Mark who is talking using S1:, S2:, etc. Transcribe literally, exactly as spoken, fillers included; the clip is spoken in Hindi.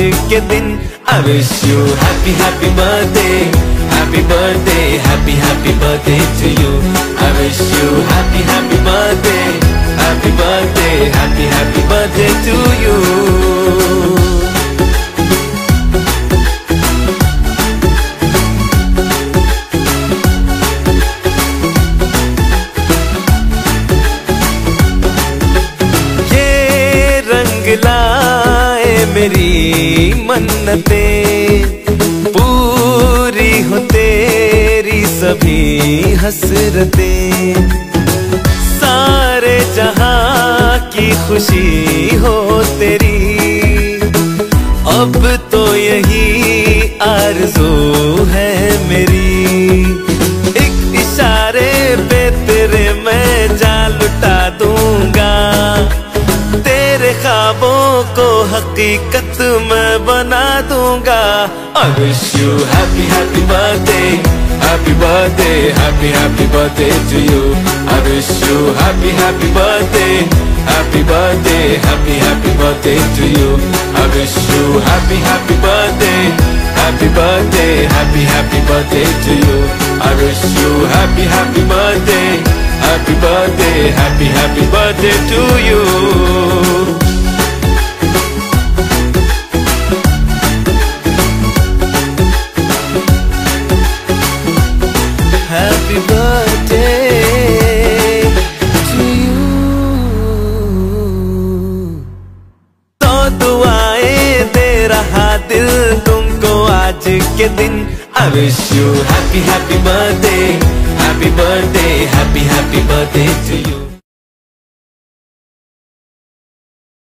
S1: के दिन। I wish you happy happy birthday, happy birthday, happy happy birthday to you. I wish you happy happy birthday, happy birthday, happy happy birthday to you. लाए मेरी मन्नतें, पूरी हो तेरी सभी हसरतें। सारे जहां की खुशी हो तेरी, अब तो यही आरज़ू है मेरी। एक इशारे पे तेरे मैं जान लुटा दूंगा, तेरे ख्वाबों को हकीकत मैं बना दूंगा। I wish you happy happy birthday, happy birthday, happy happy birthday to you. I wish you happy happy birthday, happy birthday, happy happy birthday to you. I wish you happy happy birthday, happy birthday, happy happy birthday to you. I wish you happy happy birthday, happy birthday, happy happy birthday to you. Happy birthday to you. तो दुआएं दे रहा दिल तुमको आज के दिन। I wish you happy happy birthday, happy birthday, happy happy birthday to you.